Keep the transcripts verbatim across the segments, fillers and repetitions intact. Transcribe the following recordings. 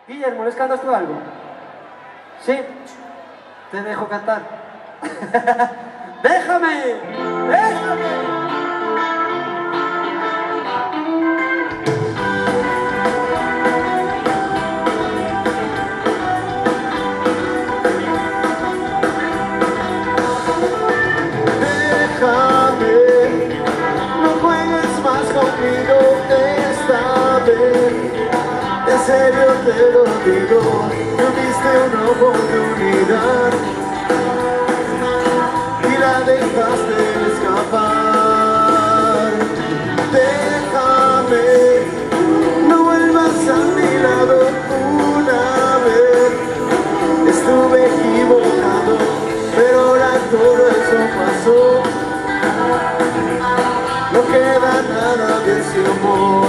Guillermo, ¿les cantas tú algo? ¿Sí? Te dejo cantar. ¡Déjame! ¡Déjame! En serio te lo digo, tuviste una oportunidad y la dejaste escapar. Déjame, no vuelvas a mi lado una vez. Estuve equivocado, pero ahora todo eso pasó. No queda nada de ese amor.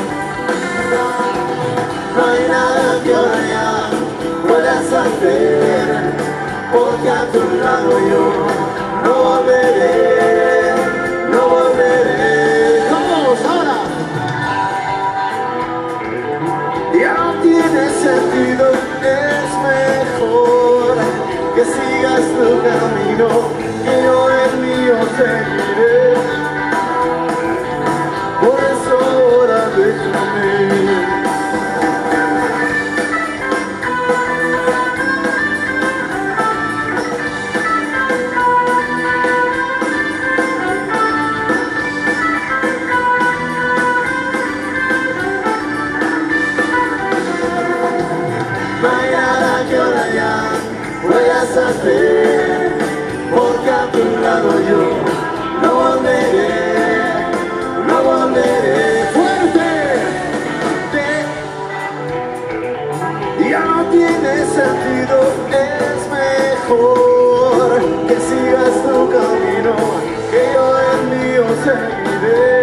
No hay nada que ahora ya puedas hacer, porque a tu lado yo no volveré, no volveré. ¡Vamos ahora! Ya no tiene sentido, es mejor que sigas tu camino, que yo el mío seguiré. Por eso ahora déjame. Hacer, porque a tu lado yo no volveré, no volveré. Fuerte, ya no tiene sentido, es mejor que sigas tu camino, que yo el mío seguiré.